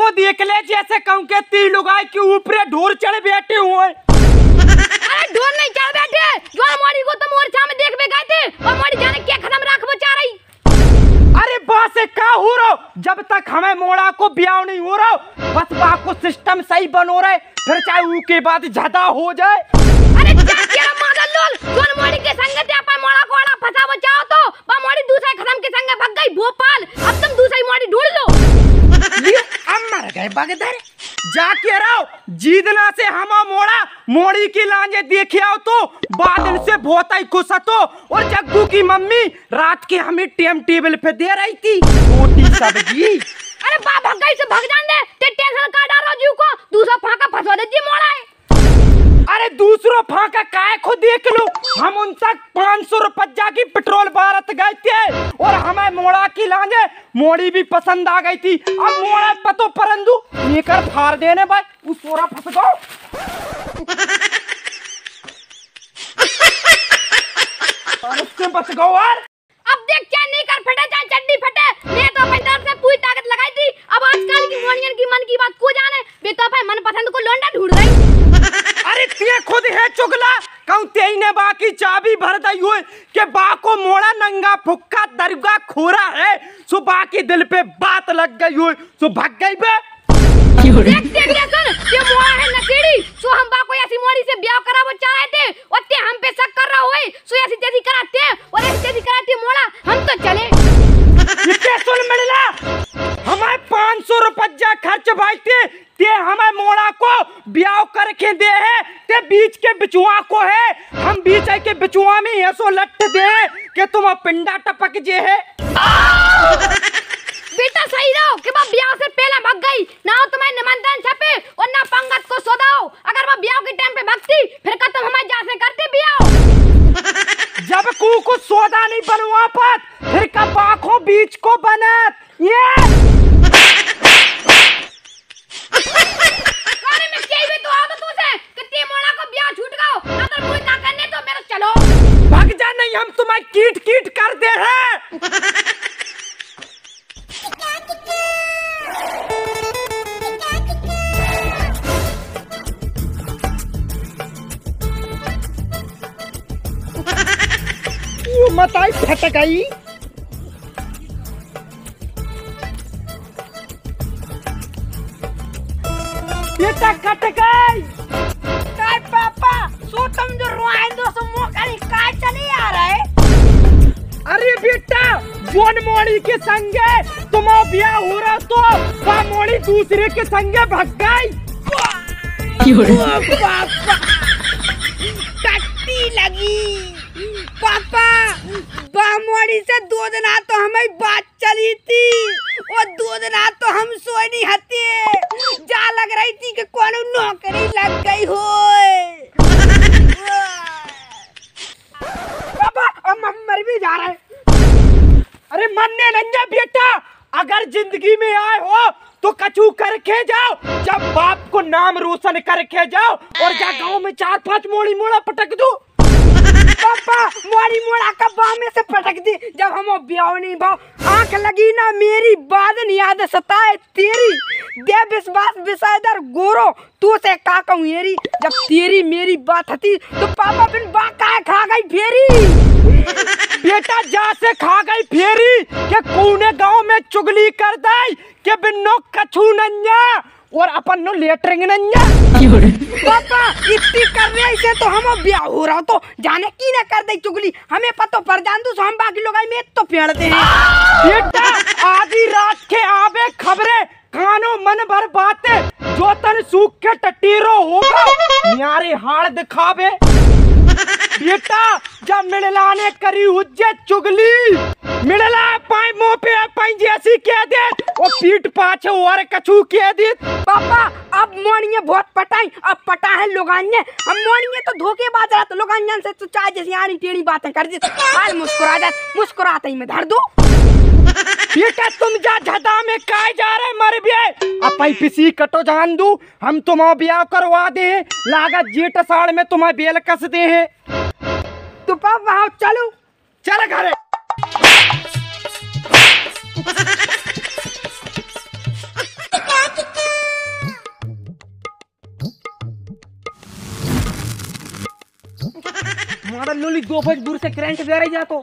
को देख ले जैसे कहूँ के तीन लुगाई के ऊपर ढोर चढ़ बैठे हुए। अरे ढोर नहीं चढ़ बैठे, जो मोड़ी को तो मोर्चा में देख गए थे और मोड़ी जाने क्या खत्म राख बचा रही। अरे बात से क्या हो रहा, जब तक हमें मोड़ा को ब्याह नहीं हो रहा, बस बा को सिस्टम सही बनो रहे, फिर चाहे उसके बाद ज्यादा हो जाए। अरे तेरा मादर लोल, जोन मोड़ी के संग ते अपन मोड़ा को आड़ा फंसा बचाओ तो बा मोड़ी दूसरे खत्म के संग भाग गई भोपाल। अब तुम दूसरी मोड़ी ढूंढ लो। ये अब मर गए बगदर, जाके रहो जीतना से हम मोड़ा मोड़ी की लांजे देखे आओ तो बादल से बहुत ही खुश तो। और जग्गू की मम्मी रात के हमें टेम टेबल पे दे रही थी रोटी सब्जी। अरे बा भाग गई से भाग जान दे, ते टेंशन का डालो जीव को, दूसरा फाका फंसवा दे जी मोड़ा है। अरे दूसरों फाका काय को देख लो, हम उन तक 500 रुपया की पेट्रोल भारत गए थे और हमें मोड़ा की लांजे मोड़ी भी पसंद आ गई थी। अब मोड़ा पतो परंदू लेकर फाड़ देने भाई उस सोरा फंस गो। उससे बच गो यार। अब देख क्या नहीं कर फटे चाहे चड्डी फटे, मैं तो अपनी तरफ से पूरी ताकत लगाई थी। अब आजकल की मोड़ियन की मन की बात को जाने, बेटा भाई मन पसंद को लौंडा ढूंढ रही। अरे ते खुद है चुगला, कहूँ तेई ने बा की चाबी भर दई हुए के बा को मोड़ा नंगा फुक्का दरगा खोरा है, सो बा के दिल पे बात लग गई हुई, सो भाग गई बे। देखते भी सुन, ये मोड़ा है नकेड़ी, सो हम बा को ऐसी मोड़ी से ब्याह करावो चाह रहे थे और ते हम पे शक कर रहा होए, सो ऐसी तेजी कराते और ऐसी तेजी कराते मोड़ा, हम तो चले। इतने सुन मिलना, हमारे 500 रुपया खर्च भाई ते हमें मोड़ा को ब्याह करके दे है, ते बीच के बिचुआ को है, हम बीच के बिचुआ में ऐसो लट दे कि तुम पिंडा टपक जे है। बेटा सही रहो कि मैं ब्याह से पहले भाग गई, ना हो तुम्हें निमंत्रण छपे और ना पंगत को सोदाओ। अगर मैं ब्याह के टाइम पे भागती फिर का तुम हमारे जा से करते ब्याह। जब को सौदा नहीं बनवा पात फिर कब आंखों बीच को बनत ये। अरे मैं कही भी तो आदत तुझे कितने मोड़ा को ब्याह छूट गयो, अगर मुझे ना करने तो मेरे चलो भाग जा, नहीं हम तुम्हें कीट कीट कर दे हैं। मताई फट गई। बेटा कट गई। काय पापा सो तुम जो रोए दो सो मोकली काय चले आ रहे। अरे बेटा जोन मोड़ी के संगे तुम्हारा ब्याह हो रहा तो वह मोड़ी दूसरे के संगे भाग गई। पापा टट्टी लगी। पापा बामोड़ी से 2 दिन तो हमें बात चली थी और 2 दिन तो हम सोए नहीं हते, जा लग रही थी कि कौन नौकरी लग गई हो। पापा हम मर भी जा रहे। अरे मरने नहीं बेटा, अगर जिंदगी में आए हो तो कचू करके जाओ, जब बाप को नाम रोशन करके जाओ और जा गाँव में 4-5 मोड़ी मोड़ा पटक दो। पापा मोड़ी मोड़ा का बाह में से पटक दी, जब हम ब्याह नहीं भाव आंख लगी ना मेरी बादन याद सताए तेरी, दे विश्वास विसाइदर गोरो तू से का कहूं येरी, जब तेरी मेरी बात थी तो पापा बिन बा का खा गई फेरी। बेटा जा से खा गई फेरी के कौने गांव में चुगली कर दाई के बिन्नो कछू नन्या और अपन नो लेटरिंग नन्या। पापा इतनी कर रहे ऐसे तो हम ब्याह हो रहा तो जाने की ना कर दे चुगली, हमें पतो पर जान दो हम बाकी लोग में तो पेड़ते हैं। बेटा आधी रात के आवे खबरें कानो मन भर बातें, जो तन सूख के टटीरो होगा न्यारे हाड़ दिखावे। बेटा जब मिललाने करी उज्जे चुगली मिलला पाई मुंह पे पाई जैसी कह दे और पीठ पाछे और कछू कह दे। पापा अब मोनिये बहुत पटाई, अब पटा है लोगान्ये, हम मोनिये तो धोखेबाज रहा तो लोगान्यन से तो चाहे जैसी आनी टेढ़ी बातें कर दे, आज मुस्कुरा जा, मुस्कुराते ही मैं धर दो। बेटा तुम जा झदा में काय जा रहे मर भी अपई पिसी कटो जान दू, हम तुम्हारा ब्याह करवा दे, लागत जेठ साड़ में तुम्हें बेल कस दे है। तो पापा चलो चल घरे। Thank you. मादर लोली 2 फुट दूर से करंट दे रही जा तो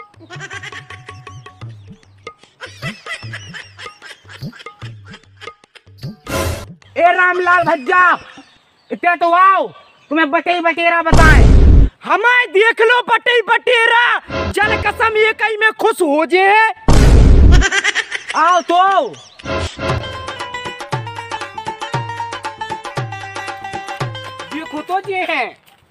ए रामलाल भज्जा इतने तो आओ, तुम्हें बटे बटेरा बताएं। हमें देख लो बटे बटेरा, जल कसम ये कहीं में खुश हो जे। आओ तो देखो तो जे है।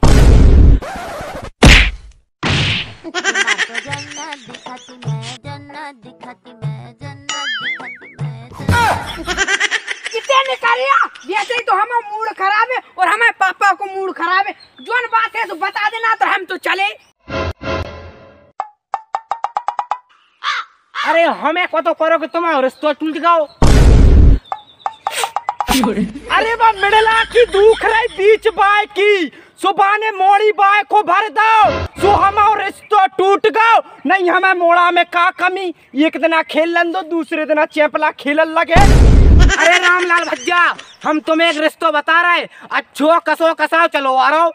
कितने निकालिया वैसे ही तो हमारा मूड खराब है और हमारे पापा को मूड खराब है। जोन बात है तो बता देना तो हम तो चले। अरे हमें को तो करो कि तुम्हारा रिश्ता टूट गओ। अरे वो मिडला की दुख रही बीच बाय की सुबाने मोड़ी बाय को भर दो सो हमारा रिश्ता टूट गओ। नहीं हमें मोड़ा में का कमी, एक दिन खेलन दो दूसरे दिन चैपला खेलन लगे। अरे रामलाल भज्जा हम तुम्हें एक रिश्ता बता रहे, अच्छो कसो कसाओ चलो आ रहा।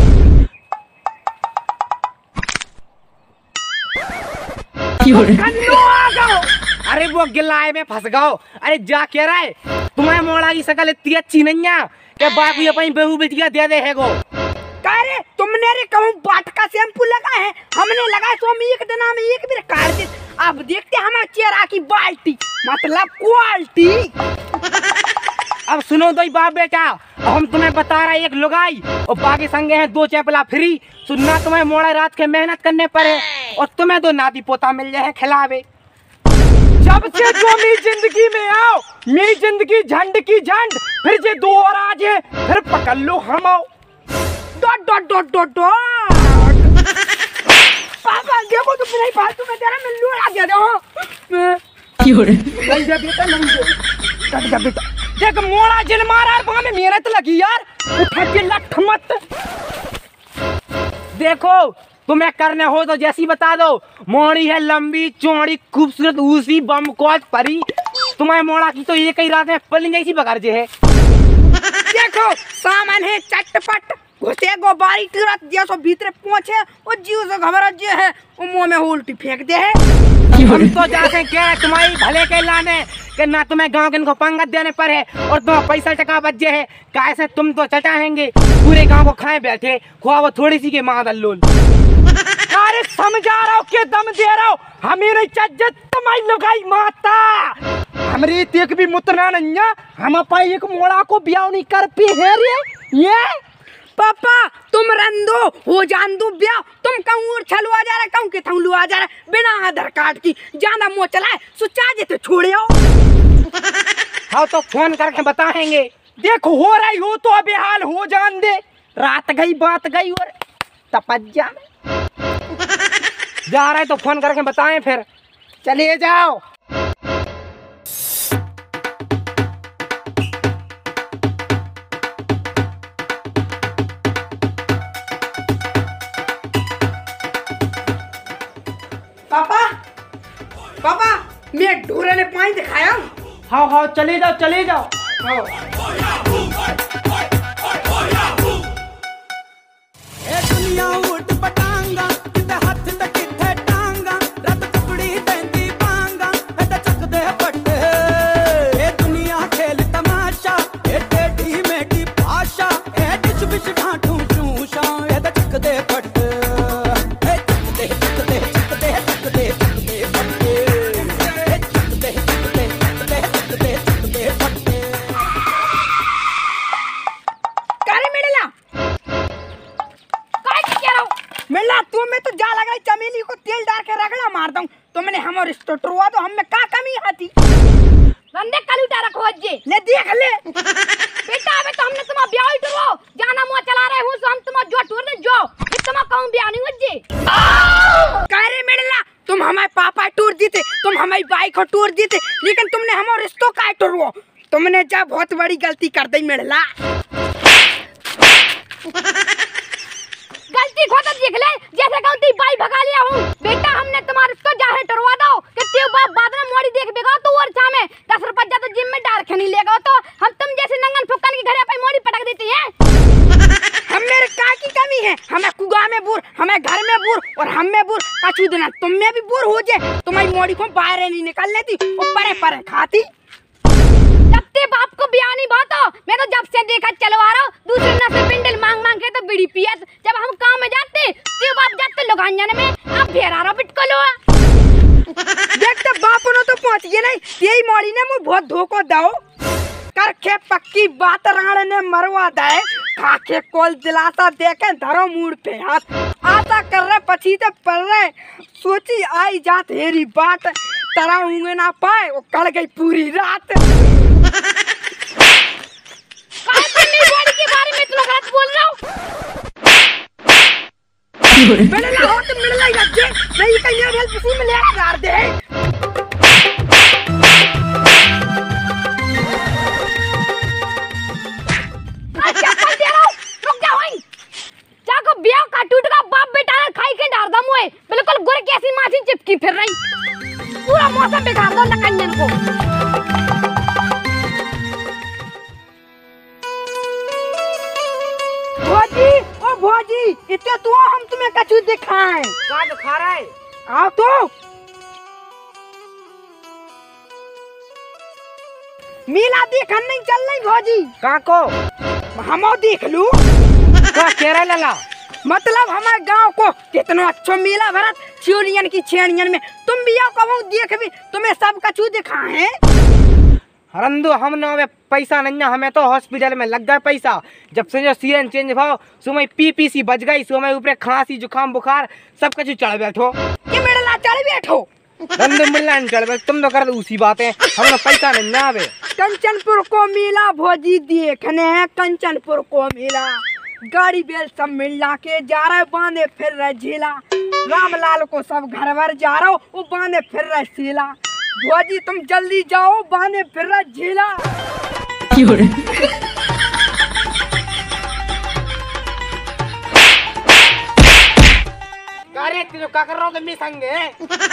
अरे वो गिलाए में फंस गओ। अरे जा कह रहा है तुम्हारे मोड़ा की शकल इतनी अच्छी नहीं है कि बाकी अपनी बहू बिटिया दे दे है गो। अरे तुमने रे कहूँ बाट का शैम्पू लगा है, हमने लगाया तो हम एक दिन में एक भी काट दे। अब देखते हमारे चेहरा की बाल्टी मतलब क्वालिटी। अब सुनो दो बाप बेटा, हम तुम्हें बता रहे एक लुगाई और बाकी संगे हैं 2 चैपला फ्री। सुनना तुम्हें मोड़ा रात के मेहनत करने पर है और तुम्हें 2 नाती पोता मिल जाए खिलावे। जब से जो मेरी जिंदगी में आओ मेरी जिंदगी झंड की झंड, फिर जे 2 और आज है फिर पकड़ लो हम आओ। Dot dot dot dot dot. पापा देखो तुम नहीं फालतू में तेरा मैं लूड़ा दे दो। क्यों रे नहीं दे बेटा नहीं दे कट जा बेटा। देख मोड़ा जिन मारा वहां में मेहनत लगी यार, उठा के लठ मत। देखो तुम्हें करने हो तो जैसी बता दो। मोड़ी है लंबी चौड़ी खूबसूरत उसी बम कोच परी, तुम्हारे मोड़ा की तो एक ही रात में पलिंग जैसी बगर जे है। देखो सामान है चटपट घुसे गोबारी तुरंत जैसो भीतर पहुंचे और जीव से घबरा जे है वो मुंह में उल्टी फेंक दे है। हम तो जाते क्या तुम्हारी भले के लाने कि ना तुम्हें गांव के इनको पंगत देने पर है और तुम्हें पैसा टका बचे है। कैसे तुम तो चटाएंगे पूरे गांव को खाए बैठे खुआ वो थोड़ी सी के मादल लोल। अरे समझा रहा हूँ के दम दे रहा हूँ हमें इज्जत तुम्हारी लुगाई माता हमारी तेक भी मुतना नहीं है। हम पाई एक मोड़ा को ब्याह नहीं कर पे है रे ये। पापा तुम रंदो हो जान दो ब्याह, तुम कहूँ छलुआ जा रहा कहूँ के थलुआ जा रहा बिना आधार कार्ड की ज्यादा मुँह चलाए सुचा जे तो छोड़े आओ। हाँ तो फोन करके बताएंगे। देखो हो रही हो तो अबे हाल हो जान दे, रात गई बात गई और तपज्जा जा रहे तो फोन करके बताएं फिर चलिए जाओ। पापा पापा मैं ढोरे ने पानी दिखाया। हाँ हाँ चले जाओ चले जाओ। चमेली को तेल डाल के रगड़ा मार दूं। तुमने हमारे स्टोटरवा तो हमें का कमी आती बंदे कलूटा रखो जे ले देख ले बेटा। अबे तो हमने तुम्हारा ब्याह ही टुरो जाना मुंह चला रहे हूं सो हम तुम्हारा जो टूर ने जो इतना कहूं ब्याह नहीं हो जे। कारे मेडला तुम हमारे पापा टूर जीते, तुम हमारी बाइक को टूर जीते, लेकिन तुमने हमारे रिश्तों का टूरो। तुमने जा बहुत बड़ी गलती कर दी मेडला। गलती खोद देख ले जैसे गलती बाई भगा लिया हूं। बेटा हमने तुम्हारे इसको जाहे टरवा दो कि तेरे बाप बाद में मोड़ी देख बेगा तो और छा में 10 रुपए जा तो जिम में डार खनी लेगा तो हम तुम जैसे नंगन फुक्कन की घरे पे मोड़ी पटक देती हैं। हम मेरे का की कमी है, हमें कुआ में बूर, हमें घर में बूर और हम में बूर, कछु दिन तुम में भी बूर हो जाए। तुम्हारी मोड़ी को बाहर नहीं निकल लेती और परे परे खाती। जब ते बाप को ब्याह नहीं बात हो, मैं तो जब से देखा चलवा रहा हूँ दूसरे नशे पिंडल मांग मांग के तो बीड़ी पियत। जब हम काम में जाते ते बाप जाते लुगांजन में, अब भेरा रहा बिटकलो। देख तो बाप ने तो पहुंच गए नहीं, तेरी मोड़ी ने मुझे बहुत धोखो दो करके पक्की बात राण ने मरवा दे। खाके कोल दिलासा देके धरो मूड पे हाथ, आता कर रहे पछी तो पड़ रहे। सोची आई जात हेरी बात, तरा ऊँगे ना पाए वो कड़ गई पूरी रात। बॉडी के बारे में तो गलत बोल रहा हूँ। मिलना हो तो मिलना ही रखे, नहीं कहीं हेल्प किसी में ले आ दे। बिल्कुल गुर कैसी मासी चिपकी फिर रही, पूरा मौसम बिगाड़ दो लकंजन को। भौजी ओ भौजी, इतने तो हम तुम्हें कछु दिखाएं। क्या दिखा रहा है? आओ तो मेला देखन नहीं चल रही भौजी। कहाँ को? हम देख लू। क्या कह रहा है लला? मतलब हमारे गांव को कितना अच्छा मेला भरत चिड़ियन की छेड़ियन में, तुम भी आओ कहो देख भी, तुम्हें सब कछु दिखाए। हरंदो हम ना में पैसा नहीं है, हमें तो हॉस्पिटल में लग गया पैसा। जब से जो सीजन चेंज भाव सुमय पीपीसी बच गई, सुमय ऊपर खांसी जुकाम बुखार सब कुछ चढ़ बैठो। कि मेरा चढ़ बैठो रंदो मिलना नहीं चढ़ बैठ, तुम तो कर दो उसी बातें, हमें पैसा नहीं ना आवे। कंचनपुर को मेला भौजी देखने हैं, कंचनपुर को मेला गाड़ी बेल सब मिला के जा रहे, बांधे फिर रहे झीला। रामलाल को सब घर भर जा रहा हो, वो बांधे फिर रहे सीला। भौजी तुम जल्दी जाओ, बांधे फिर रहे झीला। अरे तीनों क्या कर रहा हो तुम संगे?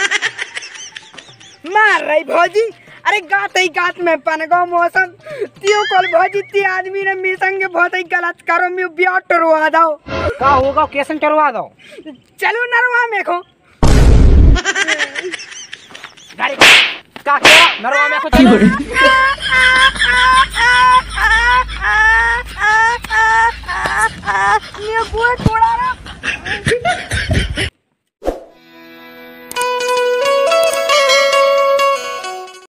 मार रही भौजी, अरे गात ही गात में पन गो मौसम। तियो कल भौजी ती आदमी ने मेरे संगे बहुत ही गलत करो, मैं ब्याह टरवा दो। का होगा कैसे टरवा दो? चलो नरवा में को गाड़ी का नरवा में को चलो।